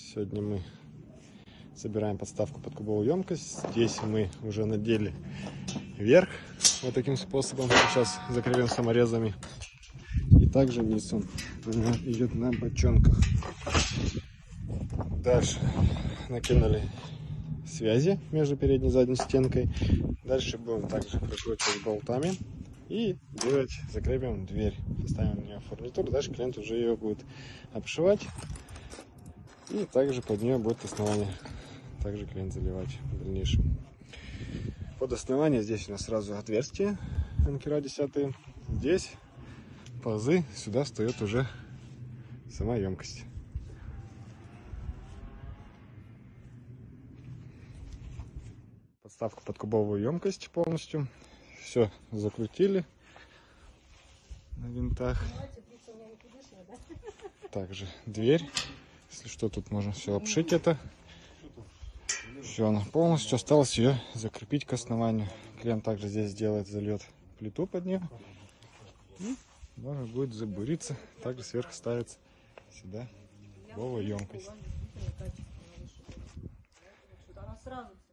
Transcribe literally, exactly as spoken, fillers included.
Сегодня мы собираем подставку под кубовую емкость. Здесь мы уже надели верх вот таким способом. Сейчас закрепим саморезами. И также низ он идет на бочонках. Дальше накинули связи между передней и задней стенкой. Дальше будем также прикручивать болтами и делать, закрепим дверь. Ставим на нее фурнитуру. Дальше клиент уже ее будет обшивать. И также под нее будет основание. Также клиент заливать в дальнейшем. Под основание здесь у нас сразу отверстие анкера десятые. Здесь пазы, сюда встает уже сама емкость. Подставку под кубовую емкость полностью. Все закрутили на винтах. Также дверь. Если что, тут можно все обшить это. Все, она полностью. Осталось ее закрепить к основанию. Клиент также здесь сделает, зальет плиту под нее. И можно будет забуриться. Также сверху ставится сюда кубовая емкость.